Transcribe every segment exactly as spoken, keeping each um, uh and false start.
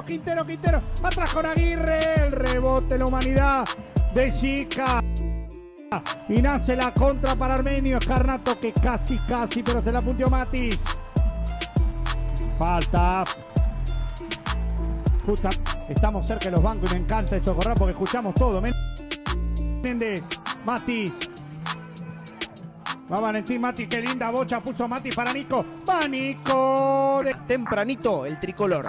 Quintero, Quintero, Quintero. Atrás con Aguirre. El rebote, la humanidad de Chica. Y nace la contra para Armenio. Escarnato que casi, casi, pero se la puntió Mati. Falta. Justa. Estamos cerca de los bancos y me encanta eso, correr porque escuchamos todo. Méndez, Matis. Va Valentín, Mati, qué linda bocha puso Mati para Nico. Va Nico. Tempranito el tricolor.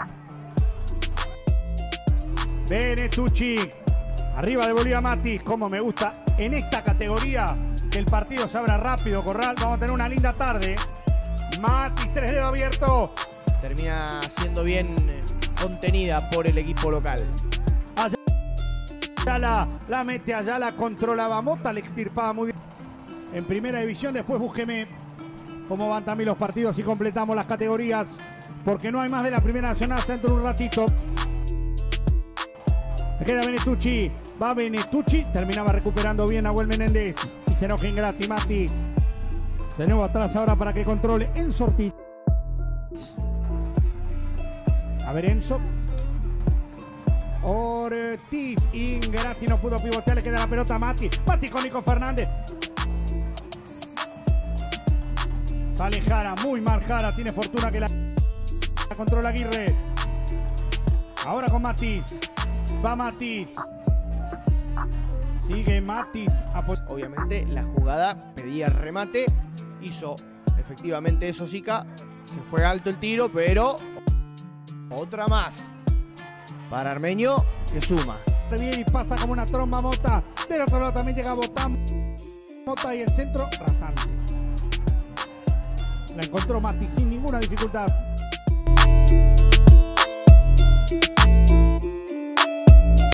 Benetucci. Arriba de Bolívar Mati. Como me gusta en esta categoría que el partido se abra rápido, Corral. Vamos a tener una linda tarde. Mati, tres dedos abiertos. Termina siendo bien contenida por el equipo local. Ayala la mete, Ayala controlaba Mota, le extirpaba muy bien. En primera división, después búsqueme cómo van también los partidos y completamos las categorías. Porque no hay más de la primera nacional hasta dentro de un ratito. Le queda Benetucci. Va Benetucci. Terminaba recuperando bien Nahuel Menéndez. Y se enoja Ingrati, Matis. De nuevo atrás ahora para que controle Enzo Ortiz. A ver Enzo. Ortiz. Ingrati no pudo pivotear. Le queda la pelota a Mati. Mati con Nico Fernández. Sale Jara. Muy mal Jara. Tiene fortuna que la, la controla Aguirre. Ahora con Matis. Va Matis. Sigue Matis. Obviamente la jugada pedía remate. Hizo efectivamente eso Sica. Se fue alto el tiro, pero otra más para Armenio que suma. Bien y pasa como una tromba Mota. Del otro lado también llega Botán. Mota y el centro rasante. La encontró Matis sin ninguna dificultad.